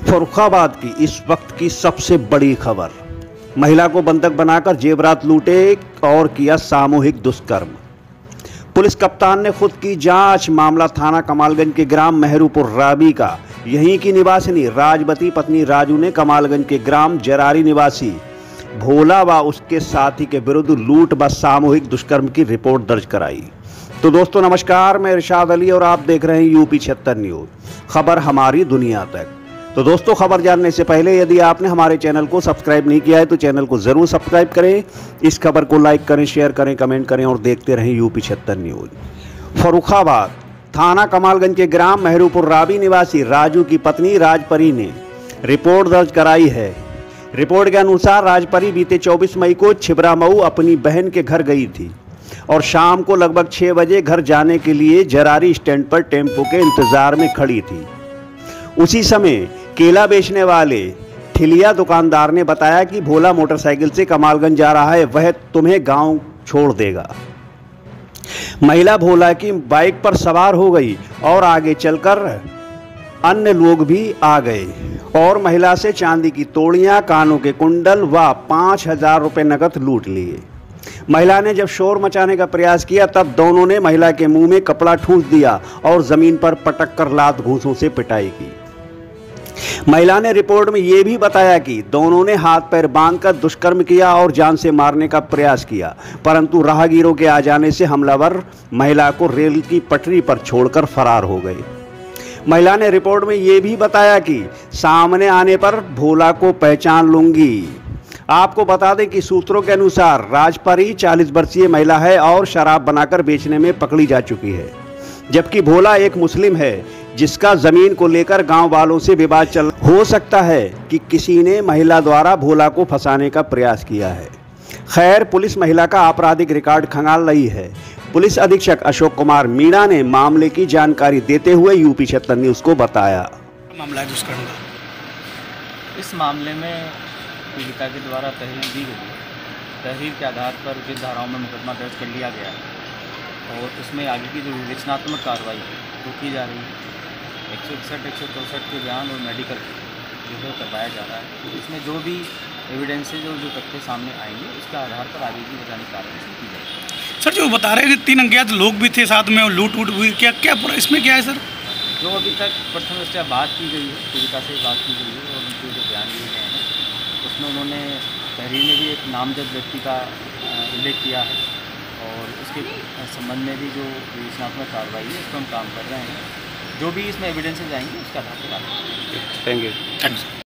फर्रुखाबाद की इस वक्त की सबसे बड़ी खबर। महिला को बंधक बनाकर जेवरात लूटे और किया सामूहिक दुष्कर्म। पुलिस कप्तान ने खुद की जांच। मामला थाना कमालगंज के ग्राम मेहरूपुर राबी का। यहीं की निवासिनी राजवती पत्नी राजू ने कमालगंज के ग्राम जरारी निवासी भोला व उसके साथी के विरुद्ध लूट व सामूहिक दुष्कर्म की रिपोर्ट दर्ज कराई। तो दोस्तों नमस्कार, मैं इरशाद अली और आप देख रहे हैं यूपी 76 न्यूज, खबर हमारी दुनिया तक। तो दोस्तों खबर जानने से पहले यदि आपने हमारे चैनल को सब्सक्राइब नहीं किया है तो चैनल को जरूर सब्सक्राइब करें, इस खबर को लाइक करें, शेयर करें, कमेंट करें और देखते रहें यूपी 76 न्यूज। फर्रुखाबाद थाना कमालगंज के ग्राम मेहरूपुर राबी निवासी राजू की पत्नी राजपरी ने रिपोर्ट दर्ज कराई है। रिपोर्ट के अनुसार राजपरी बीते 24 मई को छिबरामऊ अपनी बहन के घर गई थी और शाम को लगभग 6 बजे घर जाने के लिए जरारी स्टैंड पर टेम्पो के इंतजार में खड़ी थी। उसी समय केला बेचने वाले ठिलिया दुकानदार ने बताया कि भोला मोटरसाइकिल से कमालगंज जा रहा है, वह तुम्हें गांव छोड़ देगा। महिला भोला की बाइक पर सवार हो गई और आगे चलकर अन्य लोग भी आ गए और महिला से चांदी की तोड़ियां, कानों के कुंडल व 5,000 रुपये नकद लूट लिए। महिला ने जब शोर मचाने का प्रयास किया तब दोनों ने महिला के मुंह में कपड़ा ठूंस दिया और जमीन पर पटक कर लात घूंसों से पिटाई की। महिला ने रिपोर्ट में यह भी बताया कि दोनों ने हाथ पैर बांधकर दुष्कर्म किया और जान से मारने का प्रयास किया, परंतु राहगीरों के आ जाने से हमलावर महिला को रेल की पटरी पर छोड़कर फरार हो गए। महिला ने रिपोर्ट में यह भी बताया कि सामने आने पर भोला को पहचान लूंगी। आपको बता दें कि सूत्रों के अनुसार राजपरी 40 वर्षीय महिला है और शराब बनाकर बेचने में पकड़ी जा चुकी है, जबकि भोला एक मुस्लिम है जिसका जमीन को लेकर गांव वालों से विवाद चल। हो सकता है कि किसी ने महिला द्वारा भोला को फंसाने का प्रयास किया है। खैर, पुलिस महिला का आपराधिक रिकॉर्ड खंगाल रही है। पुलिस अधीक्षक अशोक कुमार मीणा ने मामले की जानकारी देते हुए यूपी 76 न्यूज को बताया। मामला है दुष्कर्म का। इस मामले में पीड़िता के द्वारा तहरीर दी गई। तहरीर के आधार पर जिन धाराओं में मुकदमा दर्ज कर लिया गया है और उसमें आगे की जो विवेचनात्मक कार्रवाई है वो की जा रही है। 161, 164 के बयान और मेडिकल जो है करवाया जा रहा है। तो इसमें जो भी एविडेंसेज और जो तथ्य सामने आएंगे उसके आधार पर आगे की वैधानिक कार्रवाई की जाएगी। सर, जो बता रहे हैं कि 3 अज्ञात लोग भी थे साथ में और लूट हुई, क्या पूरा इसमें क्या है सर? जो अभी तक प्रथम दृष्टया बात की गई है, पीड़िता से बात की गई है और उनके जो बयान दिए गए हैं उसमें उन्होंने तहरीर में भी एक नामजद व्यक्ति का उल्लेख किया है और उसके संबंध में भी जो विवेचनात्मक कार्रवाई है उस पर हम काम कर रहे हैं। जो भी इसमें एविडेंसेज आएंगे उसका आधार पर। Thank you.